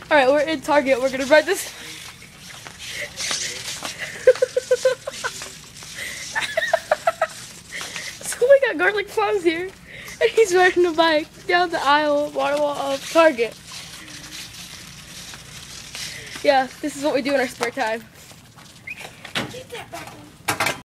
Alright, we're in Target. We're gonna ride this. So we got Garlic Fonz here. And he's riding a bike down the aisle water wall of Target. Yeah, this is what we do in our spare time. Keep that back on.